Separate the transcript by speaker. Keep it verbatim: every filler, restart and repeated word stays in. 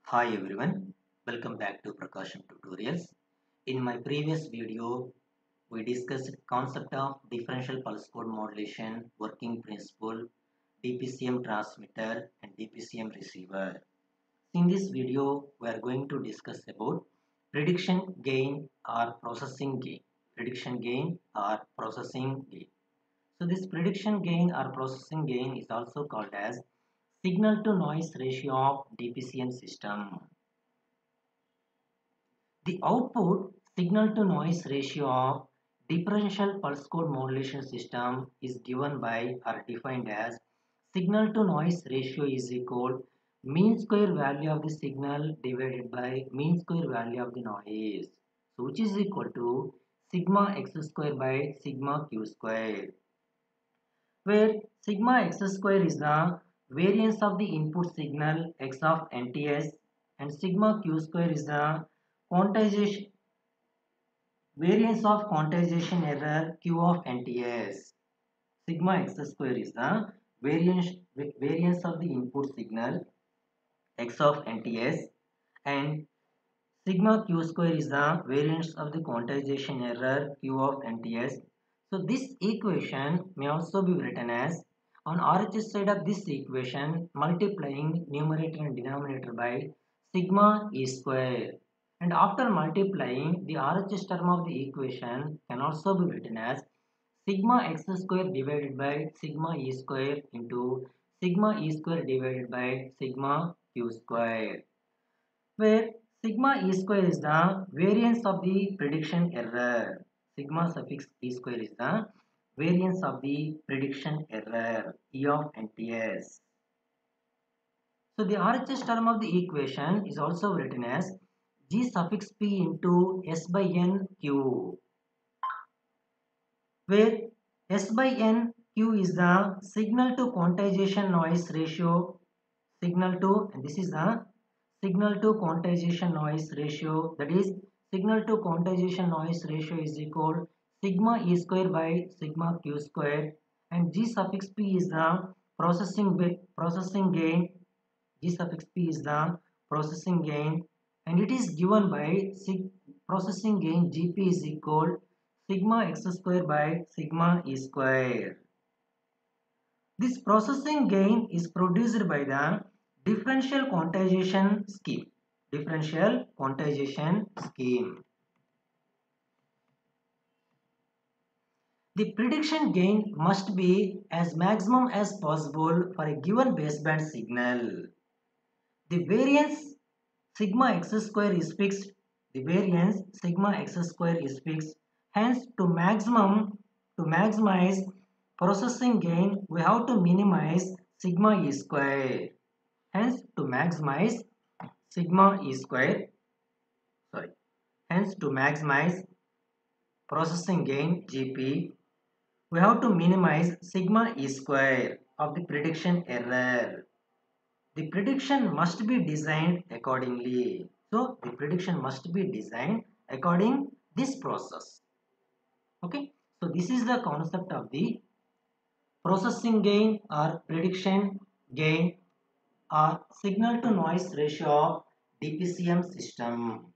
Speaker 1: Hi everyone, welcome back to Prakasham Tutorials. In my previous video, we discussed concept of differential pulse code modulation, working principle, D P C M transmitter and D P C M receiver. In this video, we are going to discuss about prediction gain or processing gain. Prediction gain or processing gain. So this prediction gain or processing gain is also called as signal to noise ratio of D P C M system. The output signal to noise ratio of differential pulse code modulation system is given by or defined as signal to noise ratio is equal mean square value of the signal divided by mean square value of the noise. So which is equal to sigma x square by sigma q square, where sigma x square is the variance of the input signal x of N T S and sigma q square is the quantization variance of quantization error q of N T S. Sigma x square is the variance variance of the input signal x of N T S and sigma q square is the variance of the quantization error q of N T S. So this equation may also be written as on R H S side of this equation multiplying numerator and denominator by sigma e square, and after multiplying the R H S term of the equation can also be written as sigma x square divided by sigma e square into sigma e square divided by sigma q square, where sigma e square is the variance of the prediction error. Sigma suffix e square is the variance of the prediction error E of N T S. So the R H S term of the equation is also written as G suffix P into S by N Q, where S by N Q is the signal to quantization noise ratio, signal to, and this is the signal to quantization noise ratio, that is signal to quantization noise ratio is equal sigma e square by sigma q square, and G suffix P is the processing processing gain. G suffix P is the processing gain and it is given by sig processing gain G P is equal sigma x square by sigma e square. This processing gain is produced by the differential quantization scheme. Differential quantization scheme. The prediction gain must be as maximum as possible for a given baseband signal. The variance sigma x square is fixed. The variance sigma x square is fixed. Hence, to maximum to maximize processing gain, we have to minimize sigma e square. Hence, to maximize sigma e square, sorry, hence to maximize processing gain G P, we have to minimize sigma e square of the prediction error. The prediction must be designed accordingly. So, the prediction must be designed according this process. Okay. So, this is the concept of the processing gain or prediction gain or signal to noise ratio of D P C M system.